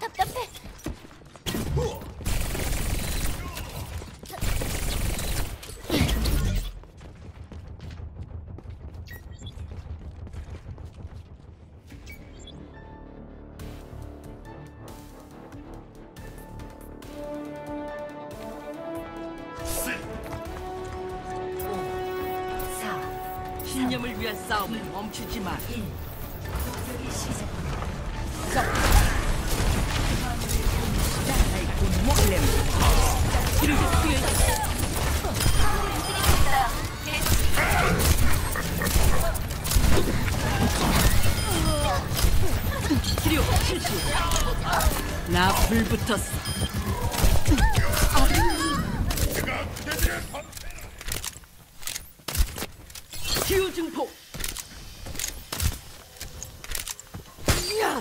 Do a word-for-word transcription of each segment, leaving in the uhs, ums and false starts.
답답해. 신념을 위한 싸움을 멈추지 마. 공격이 시작됩니다. 치료를 투여해. 치료 실시. 나 불붙었어. 치유 증폭. 야!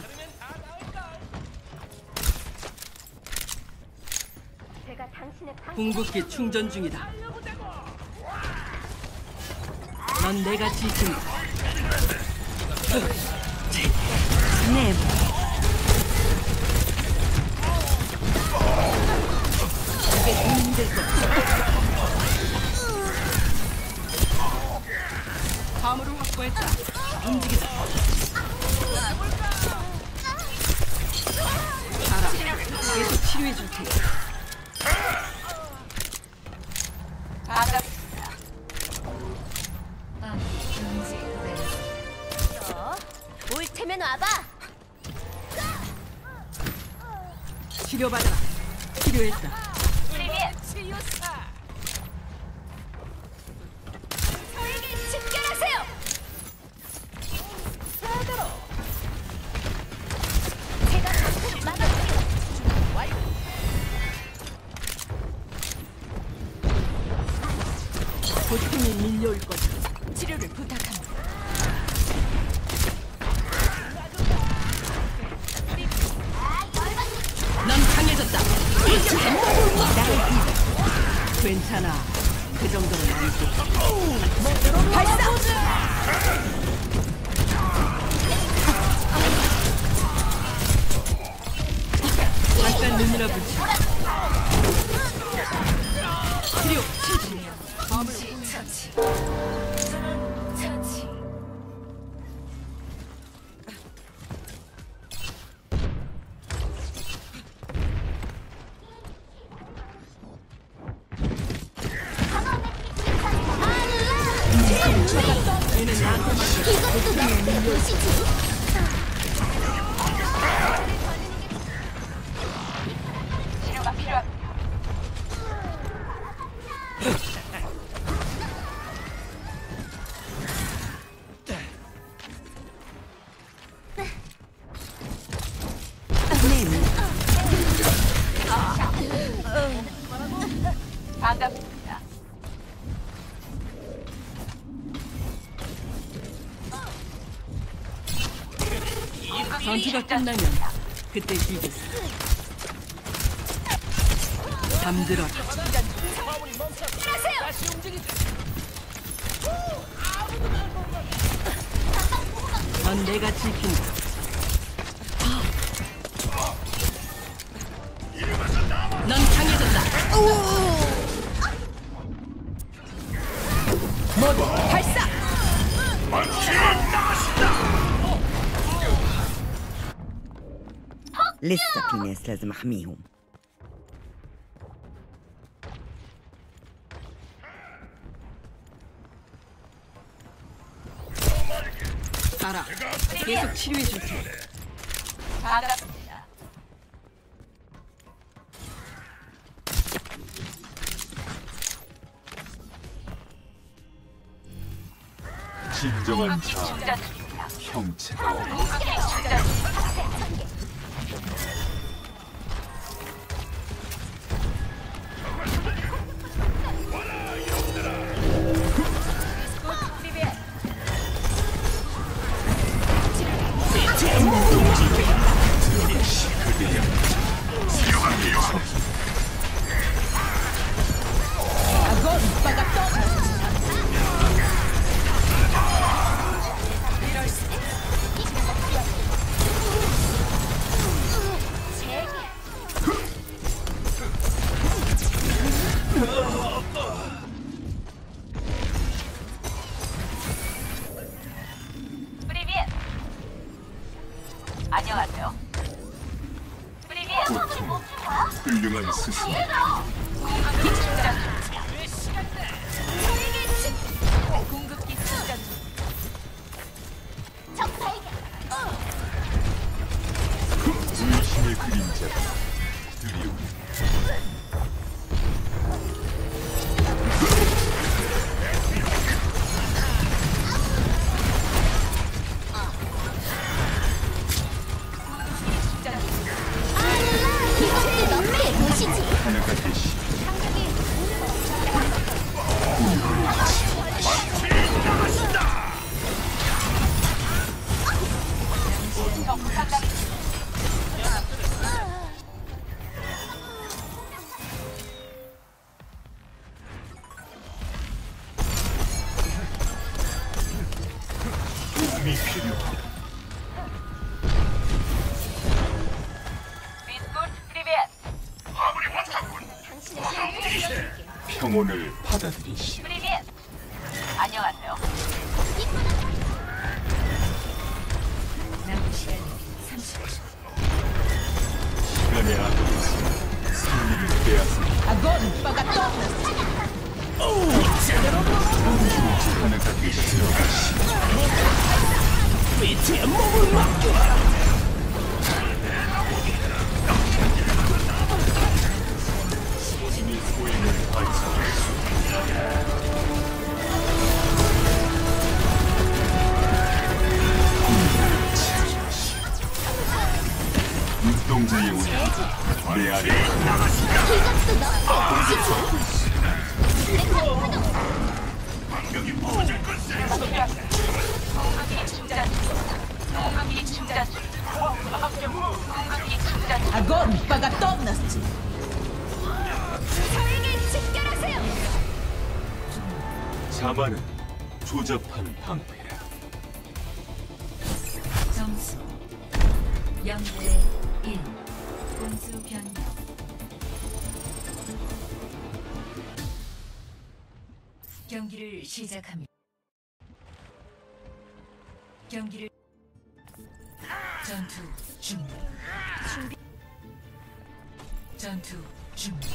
제가 당신의 방... 궁극기 충전 중이다. 넌 내가 지킨다. 네. 이게 힘들 거야. 화물을 확보했다. 움직이다. 알아. 계속 치료해 줄 테니. 반갑습니다. 아, 어? 올 테면 와봐. 치료받아라. 치료했다. 치유사. 저에게 집결하세요. 사도로. 제가 방금 막아드리고. 완료. 고통이 밀려올 거다. 치료를 부탁합니다. 넌 강해졌다. 괜찮아. 그 정도는 아니고. 발사! 잠깐 눈이라 붙여. 치료 실시. 처치. 처치. 얘는 나한테 맡겨. 이것도 너의 도시지. 치료가 필요합니다. 반갑습니다. 전투가 끝나면 그때 쉬겠어. 잠들어라. 넌 내가 지킨다. 넌 강해졌다. 모두 발사! لسه في ناس لازم احميهم. 알아. 계속 치료해 줄 테니. 반갑습니다. 진정한 자 형체가 없다. 안녕하세요. 프리비야. 훌륭한 스승. 공급기 충전 중입니다. 공급기 충전 중. 적 발견. 의심의 그림자가 드리오. 이것도 너의 도시지. 하나가 되시. 적 상당히 도움이 필요하다. 비스콜 프리비야. 평온을 받아들이시오. 프리비야. 안녕하세요. 시간의 악으로서 승리를 빼앗은 하나가 되시. 이미 소행을 발사했습니다. 눈동자의 운이 내 아래 공급기 충전 중. 공급기 충전 중. 공급기 충전 중. Agora para готовность! 저에게 집결하세요. 자만은 조잡한 방패라. 점수 영 대 일. 공수 변경. 경기를 시작합니다. 경기를 전투 준비. 준비. 전투 준비.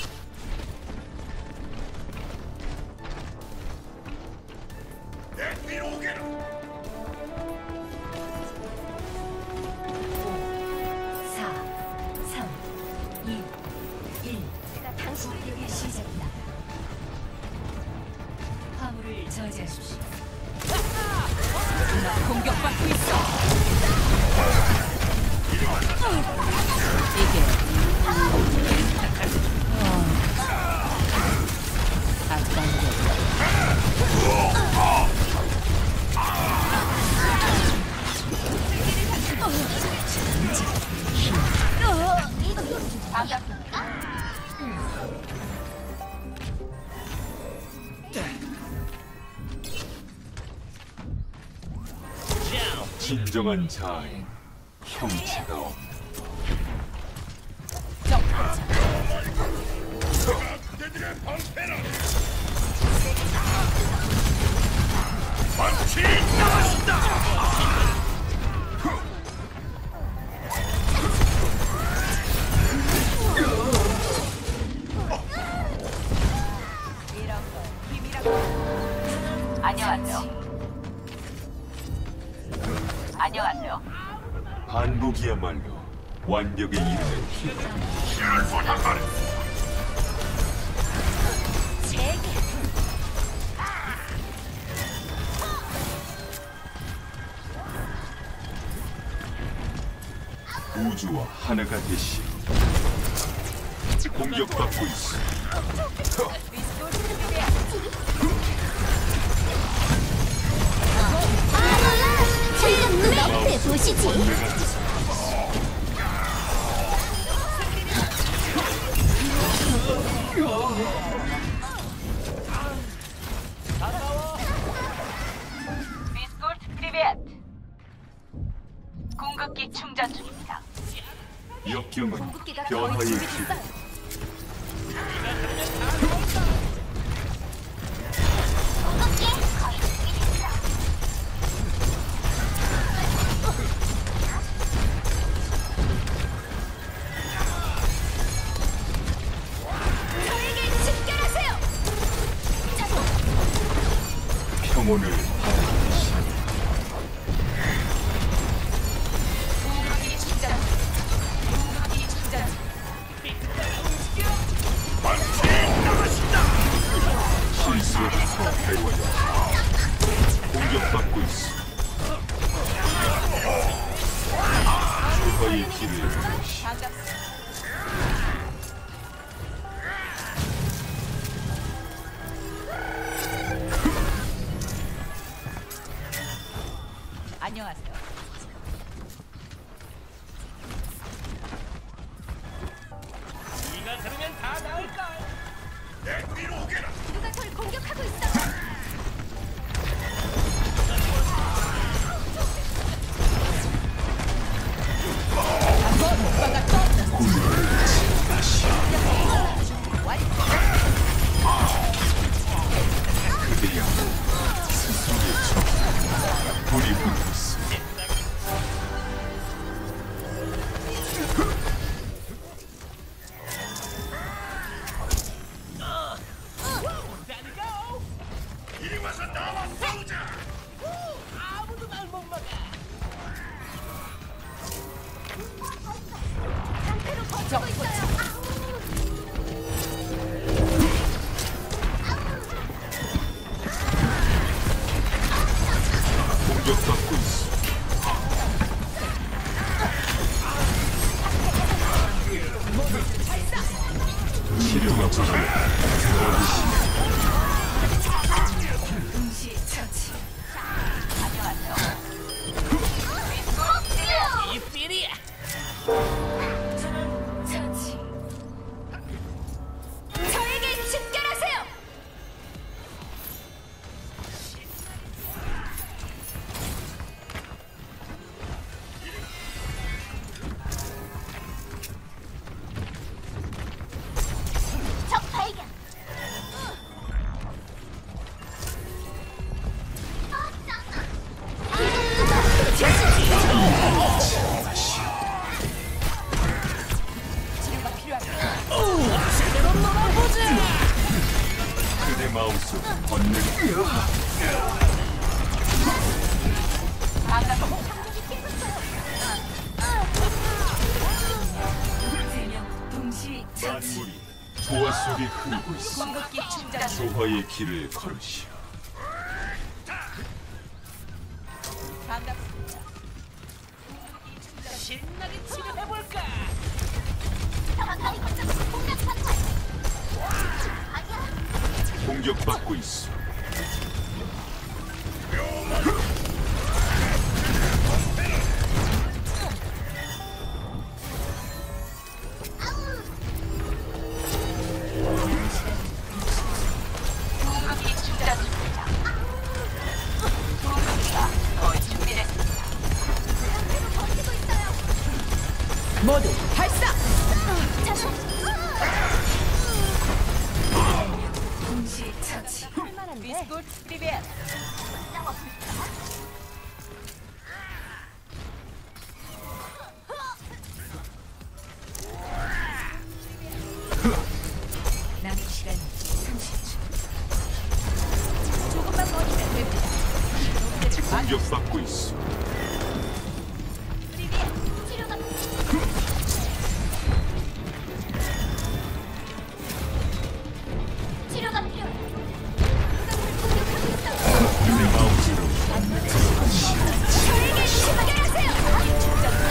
사, 삼, 이, 일. 공격의 시작이다. 화물을 저지하십시오. 공격받고 있어! 이게 반갑습니다. 진정한 자아엔 형체가 없다. 안녕하세요. 안녕하세요. 반복이야말로 완벽에 이르는 길. 우주와 하나가 되시. 공격받고 있어. 지금 너의 도시지. 비스콜트 프리벳. 공급기 충전 중입니다. 역경은 변화의 길. 조화의 길을 걸으시. 안녕하세요. 누가 절 공격하고 있어. 그대야 스스로의 적 불이 붙었어. 상태로 버티고 있어요. 공격받고 있어. 치료가 필요해. 동시 처치. 처치. 저에게 집결하세요. 적 발견. 그대 마음속 번뇌. 세명 동시 처치. 만물이 조화 속에 흐르고 있어. 궁극기 충전 중. 조화의 길을 걸으시오. 반갑습니다. 가만히 걷자. 공격 판단. 아니야. 공격받고 있어. 궁극기 충전 중입니다. 궁극기가 거의 준비됐습니다. 상태로 버티고 있어요. 모두 발사. 동시 처치. 비스콧 프리벳. 남은 시간 삼십 초. 조금만 버티면 됩니다. 공격받고 있어. 치료가 치료가 필요해. 내 마음대로 저에게 집결하세요.